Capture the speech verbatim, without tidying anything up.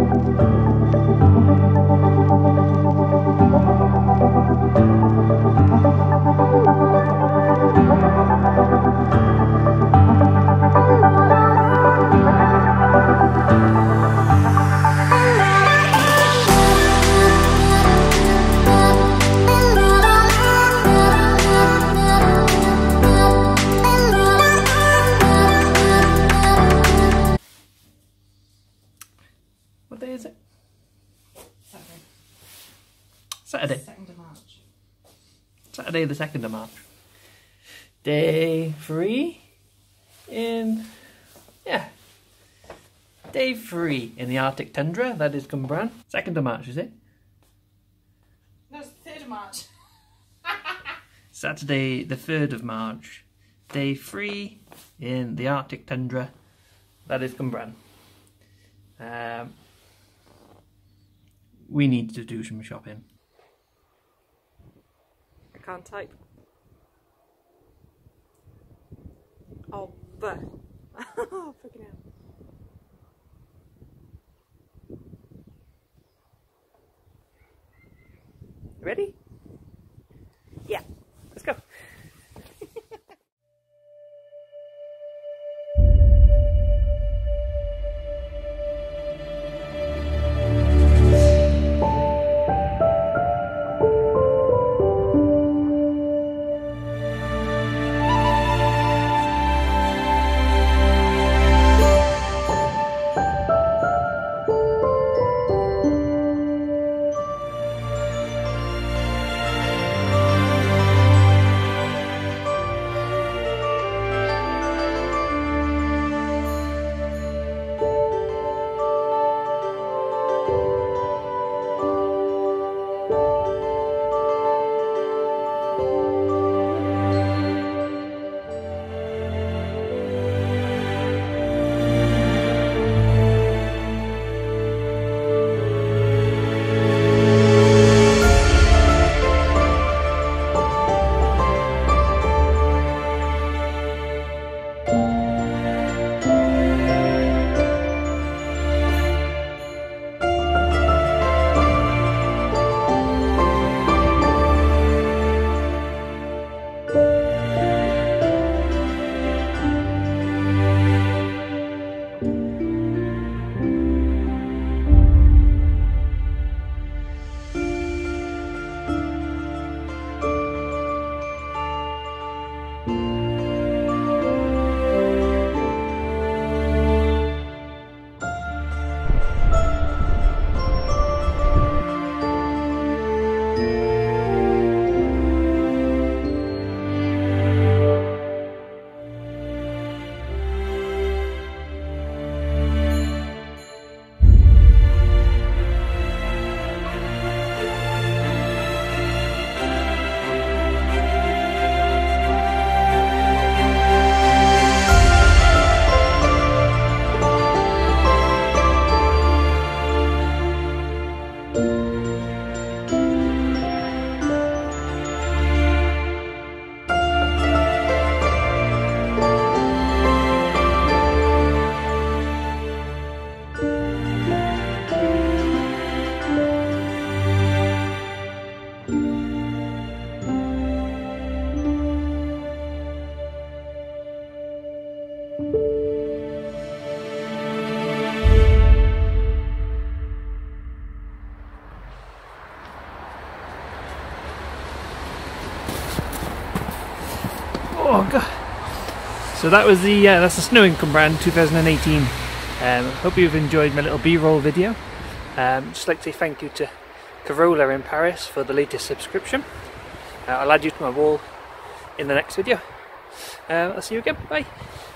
What day is it? Saturday. Saturday. second of March. Saturday the second of March. Day three in... yeah. Day three in the Arctic tundra, that is Cwmbran. second of March, is it? No, it's the third of March. Saturday the third of March. Day three in the Arctic tundra, that is Cwmbran. Um, we need to do some shopping. I can't type. Oh, but. Oh, freaking hell. Ready? Yeah. Let's go. Oh god! So that was the uh, that's the snow in Cwmbran twenty eighteen. Um, hope you've enjoyed my little B-roll video. Um, just like to say thank you to Corolla in Paris for the latest subscription. Uh, I'll add you to my wall in the next video. Uh, I'll see you again. Bye.